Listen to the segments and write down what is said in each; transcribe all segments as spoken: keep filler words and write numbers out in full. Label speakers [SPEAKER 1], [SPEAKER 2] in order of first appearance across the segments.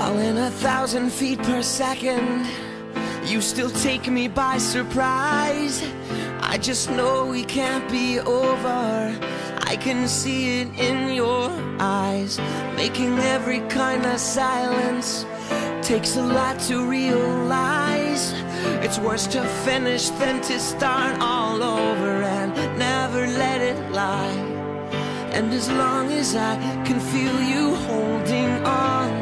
[SPEAKER 1] Falling a thousand feet per second, you still take me by surprise. I just know we can't be over. I can see it in your eyes. Making every kind of silence takes a lot to realize. It's worse to finish than to start all over and never let it lie. And as long as I can feel you holding on,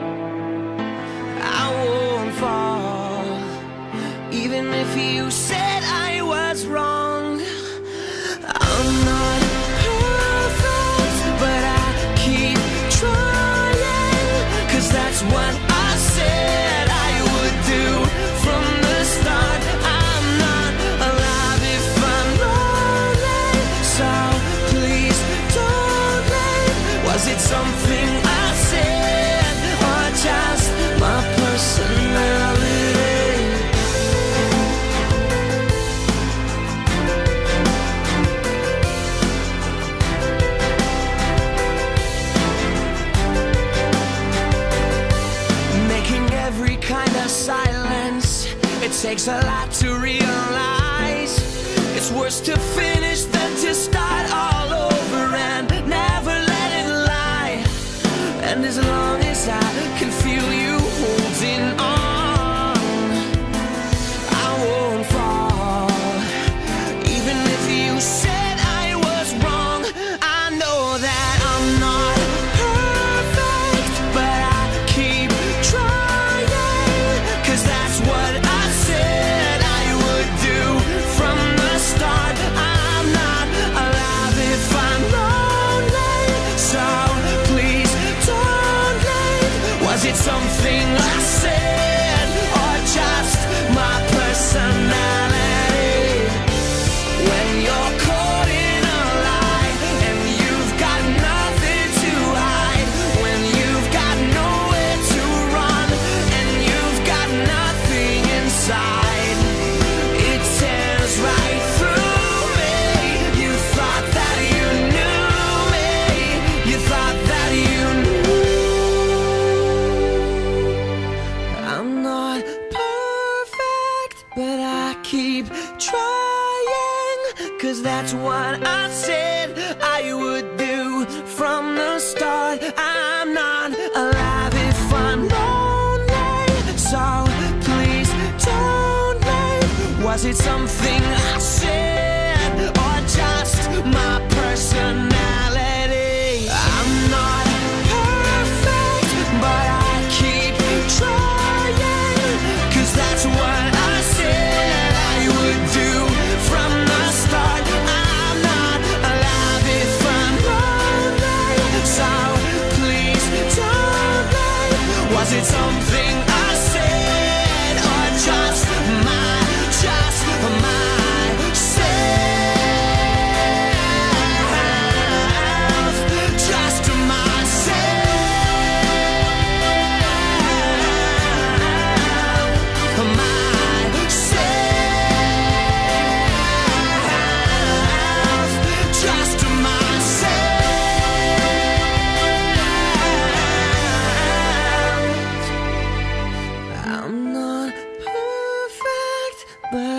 [SPEAKER 1] I won't fall. Even if you said I was wrong, I'm not perfect, but I keep trying. Cause that's what I said I would do from the start. I'm not alive if I'm lonely, so please don't leave. Was it something I said, or just my personality? Silence, it takes a lot to realize. It's worse to finish than to start all over and never let it lie. And as long as I can feel you holding on, I won't fall. Even if you said I was wrong, I know that I'm not perfect, but I keep trying. That's what I said I would do from the start. I'm not alive if I'm lonely, so please don't leave. Was it something I said, or just my personality? When you're caught in a lie and you've got nothing to hide, when you've got nowhere to run and you've got nothing inside, it tears right through me. You thought that you knew me, you thought that you knew. I'm not perfect, but I keep trying. Cause that's what I said I would do from the start. I'm not alive if I'm lonely, so please don't leave. Was it something I said, or just my personality? I'm not perfect, but I keep trying. Cause that's what I said I would do from the start. I'm not alive if I'm lonely, so please don't leave. Was it something I said, or just my, just myself, just myself, myself, just myself. I'm not perfect, but